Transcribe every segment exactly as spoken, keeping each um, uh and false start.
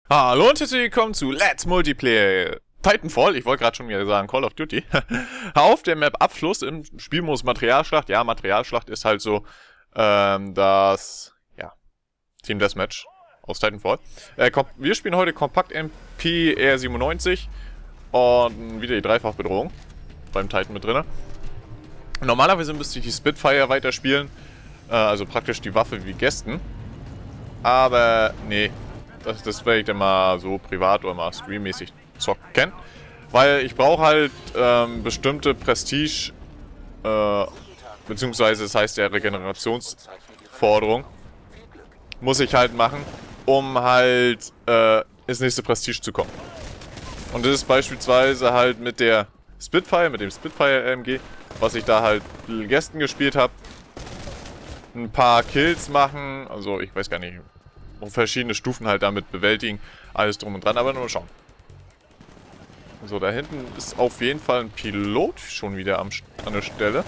Hallo und herzlich willkommen zu Let's Multiplayer Titanfall. Ich wollte gerade schon wieder sagen Call of Duty. Auf der Map Abfluss im Spielmodus Materialschlacht. Ja, Materialschlacht ist halt so ähm, das ja, Team Deathmatch aus Titanfall. Äh, wir spielen heute Kompakt M P R siebenundneunzig und wieder die Dreifachbedrohung beim Titan mit drin. Normalerweise müsste ich die Spitfire weiterspielen, äh, also praktisch die Waffe wie Gästen. Aber nee. Das, das werde ich dann mal so privat oder mal streammäßig zocken. Weil ich brauche halt ähm, bestimmte Prestige, äh, beziehungsweise das heißt ja Regenerationsforderung, muss ich halt machen, um halt äh, ins nächste Prestige zu kommen. Und das ist beispielsweise halt mit der Spitfire, mit dem Spitfire R M G, was ich da halt Gästen gespielt habe. Ein paar Kills machen, also ich weiß gar nicht, und verschiedene Stufen halt damit bewältigen. Alles drum und dran, aber nur mal schauen. So, da hinten ist auf jeden Fall ein Pilot schon wieder am, an der Stelle.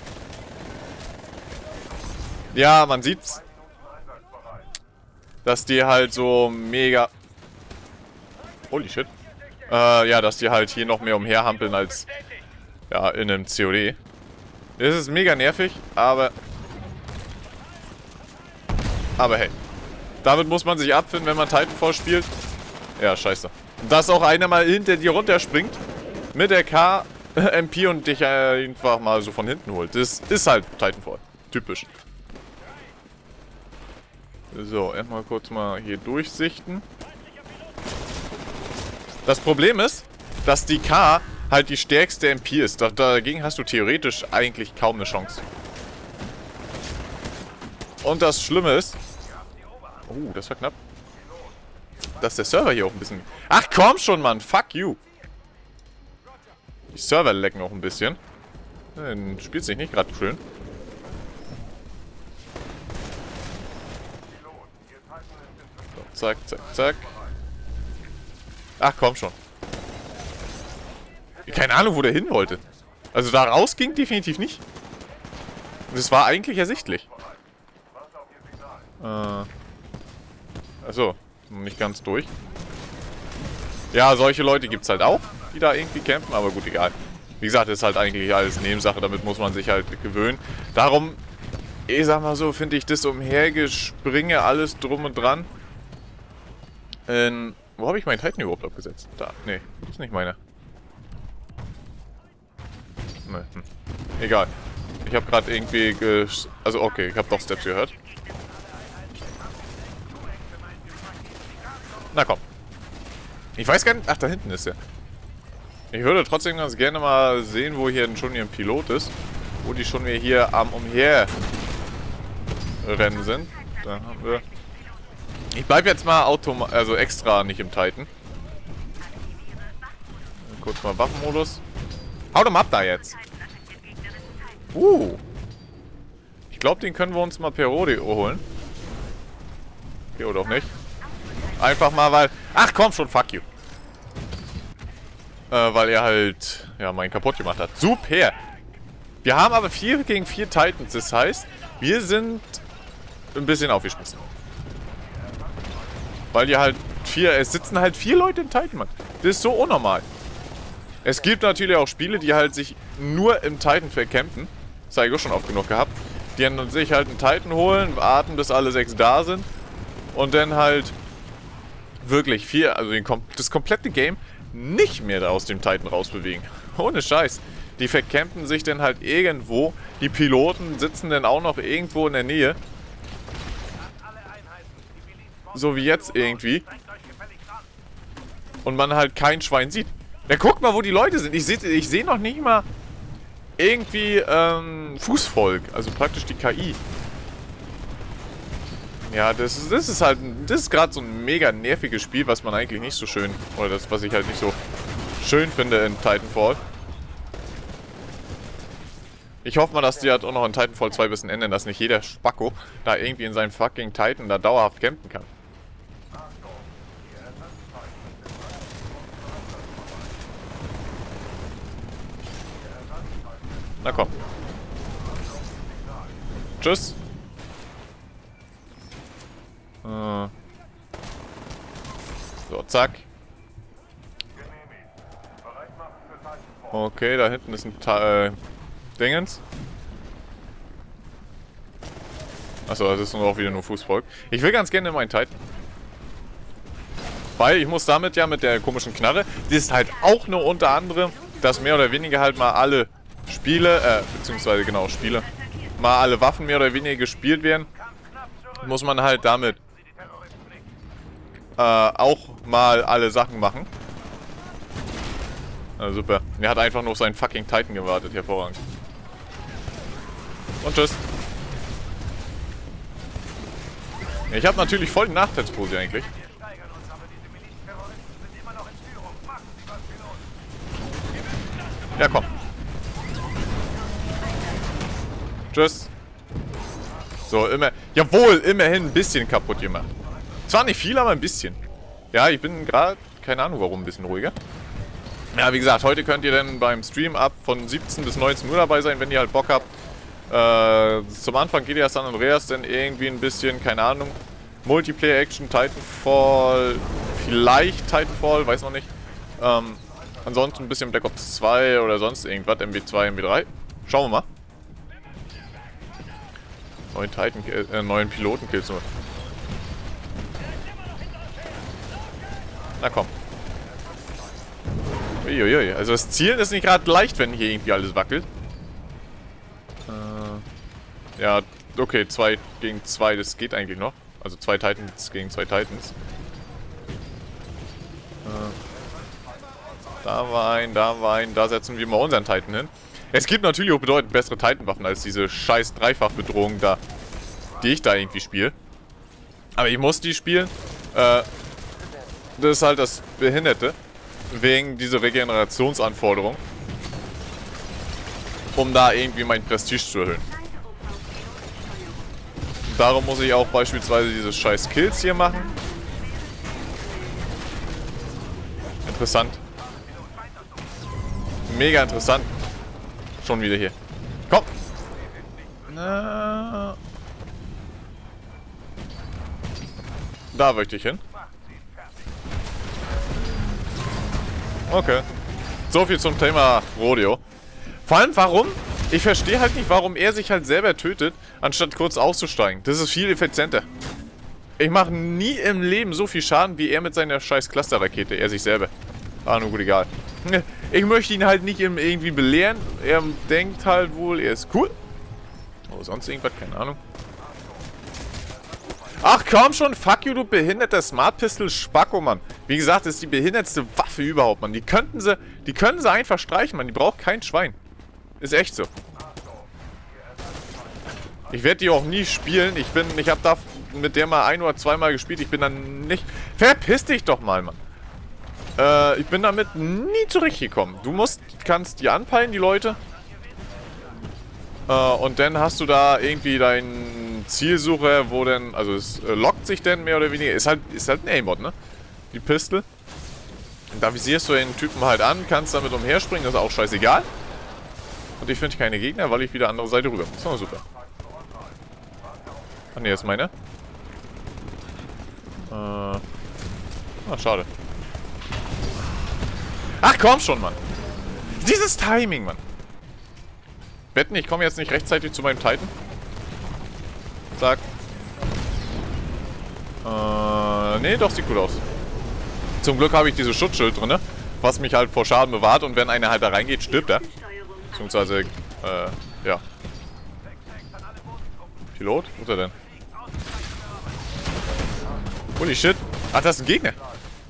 Ja, man sieht's. Dass die halt so mega... Holy shit. Äh, ja, dass die halt hier noch mehr umherhampeln als ja, in einem C O D. Das ist mega nervig, aber... Aber hey. Damit muss man sich abfinden, wenn man Titanfall spielt. Ja, scheiße. Dass auch einer mal hinter dir runterspringt mit der K M P und dich einfach mal so von hinten holt. Das ist halt Titanfall. Typisch. So, erstmal kurz mal hier durchsichten. Das Problem ist, dass die K halt die stärkste M P ist. Dagegen hast du theoretisch eigentlich kaum eine Chance. Und das Schlimme ist... Oh, das war knapp. Dass der Server hier auch ein bisschen... Ach komm schon, Mann. Fuck you. Die Server lecken auch ein bisschen. Dann spielt sich nicht gerade schön. So, zack, zack, zack. Ach komm schon. Keine Ahnung, wo der hin wollte. Also da raus ging definitiv nicht. Das war eigentlich ersichtlich. Äh... Achso, nicht ganz durch. Ja, solche Leute gibt es halt auch, die da irgendwie campen, aber gut, egal. Wie gesagt, ist halt eigentlich alles Nebensache, damit muss man sich halt gewöhnen. Darum, ich sag mal so, finde ich das Umhergespringe, alles drum und dran. Ähm, wo habe ich meinen Titan überhaupt abgesetzt? Da, nee, das ist nicht meiner. Nee, hm. Egal. Ich habe gerade irgendwie, ges also okay, ich habe doch Steps gehört. Na komm. Ich weiß gar nicht... Ach, da hinten ist er. Ich würde trotzdem ganz gerne mal sehen, wo hier schon hier ein Pilot ist. Wo die schon wieder hier am Umherrennen sind. Da haben wir... Ich bleibe jetzt mal automa also extra nicht im Titan. Kurz mal Waffenmodus. Hau doch mal ab da jetzt. Uh. Ich glaube, den können wir uns mal per Rodeo holen. Okay, oder auch nicht. Einfach mal, weil... Ach komm schon, fuck you. Äh, weil er halt... Ja, meinen kaputt gemacht hat. Super! Wir haben aber vier gegen vier Titans. Das heißt, wir sind ein bisschen aufgeschmissen. Weil die halt vier... Es sitzen halt vier Leute im Titan, Mann. Das ist so unnormal. Es gibt natürlich auch Spiele, die halt sich nur im Titan verkämpfen. Das habe ich auch schon oft genug gehabt. Die dann sich halt einen Titan holen, warten, bis alle sechs da sind. Und dann halt... wirklich vier, also den, das komplette Game nicht mehr aus dem Titan rausbewegen. Ohne Scheiß. Die vercampen sich dann halt irgendwo. Die Piloten sitzen dann auch noch irgendwo in der Nähe. So wie jetzt irgendwie. Und man halt kein Schwein sieht. Ja, guck mal, wo die Leute sind. Ich sehe ich seh noch nicht mal irgendwie ähm, Fußvolk. Also praktisch die K I. Ja, das ist, das ist halt, das ist gerade so ein mega nerviges Spiel, was man eigentlich nicht so schön, oder das, was ich halt nicht so schön finde in Titanfall. Ich hoffe mal, dass die halt auch noch in Titanfall zwei ein bisschen ändern, dass nicht jeder Spacko da irgendwie in seinem fucking Titan da dauerhaft campen kann. Na komm. Tschüss. Äh. So, zack. Okay, da hinten ist ein Ta äh, Dingens. Achso, das ist nur auch wieder nur Fußvolk. Ich will ganz gerne meinen Titan. Weil ich muss damit ja mit der komischen Knarre, die ist halt auch nur unter anderem, dass mehr oder weniger halt mal alle Spiele, äh, beziehungsweise genau Spiele, mal alle Waffen mehr oder weniger gespielt werden, muss man halt damit äh, auch mal alle Sachen machen. Na super. Er hat einfach nur auf seinen fucking Titan gewartet. Hervorragend. Und tschüss. Ich habe natürlich voll die Nachteilspose eigentlich. Ja, komm. Tschüss. So, immer... Jawohl, immerhin ein bisschen kaputt gemacht. Zwar nicht viel, aber ein bisschen. Ja, ich bin gerade... Keine Ahnung warum, ein bisschen ruhiger. Ja, wie gesagt, heute könnt ihr dann beim Stream ab von siebzehn bis neunzehn Uhr dabei sein, wenn ihr halt Bock habt. Äh, zum Anfang geht ja San Andreas dann irgendwie ein bisschen, keine Ahnung, Multiplayer-Action, Titanfall, vielleicht Titanfall, weiß noch nicht. Ähm, ansonsten ein bisschen Black Ops zwei oder sonst irgendwas, M W zwei, M W drei. Schauen wir mal. Neuen Titan, äh, neuen Pilotenkills nur. Na komm. Uiuiui, also das Zielen ist nicht gerade leicht, wenn hier irgendwie alles wackelt. Äh, ja, okay, zwei gegen zwei, das geht eigentlich noch. Also zwei Titans gegen zwei Titans. Äh, da war ein, da war ein, da setzen wir mal unseren Titan hin. Es gibt natürlich auch bedeutend bessere Titanwaffen als diese scheiß Dreifachbedrohung da, die ich da irgendwie spiele. Aber ich muss die spielen. Äh, das ist halt das Behinderte. Wegen dieser Regenerationsanforderung. Um da irgendwie mein Prestige zu erhöhen. Darum muss ich auch beispielsweise diese scheiß Kills hier machen. Interessant. Mega interessant. Schon wieder hier. Komm! Na. Da möchte ich hin. Okay. So viel zum Thema Rodeo. Vor allem, warum? Ich verstehe halt nicht, warum er sich halt selber tötet, anstatt kurz auszusteigen. Das ist viel effizienter. Ich mache nie im Leben so viel Schaden, wie er mit seiner scheiß Cluster-Rakete. Er sich selber. Ah, nur gut, egal. Ich möchte ihn halt nicht irgendwie belehren. Er denkt halt wohl, er ist cool. Oh, sonst irgendwas, keine Ahnung. Ach komm schon, fuck you, du behinderter Smart Pistol Spacko, Mann. Wie gesagt, das ist die behindertste Waffe überhaupt, Mann. Die könnten sie, die können sie einfach streichen, Mann. Die braucht kein Schwein. Ist echt so. Ich werde die auch nie spielen. Ich bin, ich habe da mit der mal ein oder zweimal gespielt. Ich bin dann nicht... Verpiss dich doch mal, Mann. Äh, ich bin damit nie zurechtgekommen. Du musst, kannst die anpeilen, die Leute. Äh, und dann hast du da irgendwie deinen Zielsuche, wo denn, also es äh, lockt sich denn mehr oder weniger. Ist halt, ist halt ein Aimbot, ne? Die Pistol. Und da visierst du den Typen halt an, kannst damit umherspringen, das ist auch scheißegal. Und ich finde keine Gegner, weil ich wieder andere Seite rüber muss. Oh, super. Ach ne, ist meine. Äh. Ah, schade. Ach komm schon, Mann. Dieses Timing, Mann. Wetten, ich komme jetzt nicht rechtzeitig zu meinem Titan. Zack. Äh, nee, doch, sieht gut aus. Zum Glück habe ich dieses Schutzschild drin, was mich halt vor Schaden bewahrt und wenn einer halt da reingeht, stirbt er. Beziehungsweise, äh, ja. Pilot? Wo ist er denn? Holy shit. Ach, das ist ein Gegner.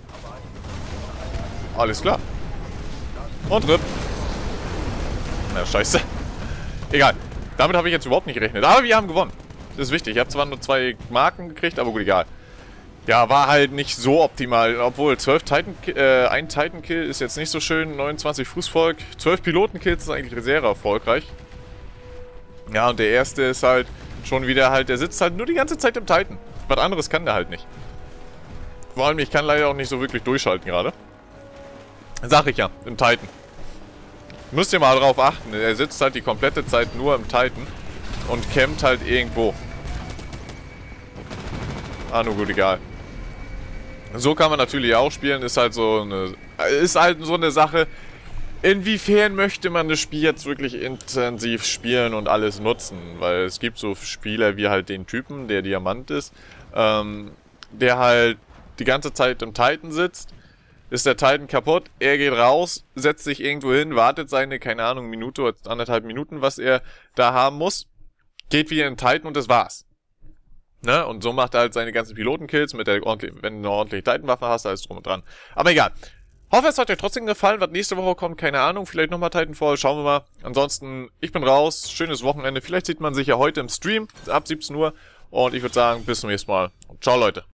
Alles klar. Und R I P. Na, scheiße. Egal. Damit habe ich jetzt überhaupt nicht gerechnet. Aber wir haben gewonnen. Das ist wichtig. Ich habe zwar nur zwei Marken gekriegt, aber gut, egal. Ja, war halt nicht so optimal. Obwohl, zwölf Titan, äh, ein Titan-Kill ist jetzt nicht so schön. neunundzwanzig Fußvolk. zwölf Piloten-Kills ist eigentlich sehr erfolgreich. Ja, und der erste ist halt schon wieder halt, der sitzt halt nur die ganze Zeit im Titan. Was anderes kann der halt nicht. Vor allem, ich kann leider auch nicht so wirklich durchschalten gerade. Sag ich ja, im Titan. Müsst ihr mal drauf achten. Er sitzt halt die komplette Zeit nur im Titan und campt halt irgendwo. Ah, nur gut, egal. So kann man natürlich auch spielen, ist halt so eine, ist halt so eine Sache, inwiefern möchte man das Spiel jetzt wirklich intensiv spielen und alles nutzen, weil es gibt so Spieler wie halt den Typen, der Diamant ist, ähm, der halt die ganze Zeit im Titan sitzt, ist der Titan kaputt, er geht raus, setzt sich irgendwo hin, wartet seine, keine Ahnung, Minute oder anderthalb Minuten, was er da haben muss, geht wieder in den Titan und das war's. Ne? Und so macht er halt seine ganzen Pilotenkills, mit der ordentlich, wenn du eine ordentliche Titan-Waffe hast, alles drum und dran. Aber egal. Hoffe, es hat euch trotzdem gefallen, was nächste Woche kommt, keine Ahnung, vielleicht nochmal Titanfall, schauen wir mal. Ansonsten, ich bin raus, schönes Wochenende, vielleicht sieht man sich ja heute im Stream, ab siebzehn Uhr. Und ich würde sagen, bis zum nächsten Mal. Ciao, Leute.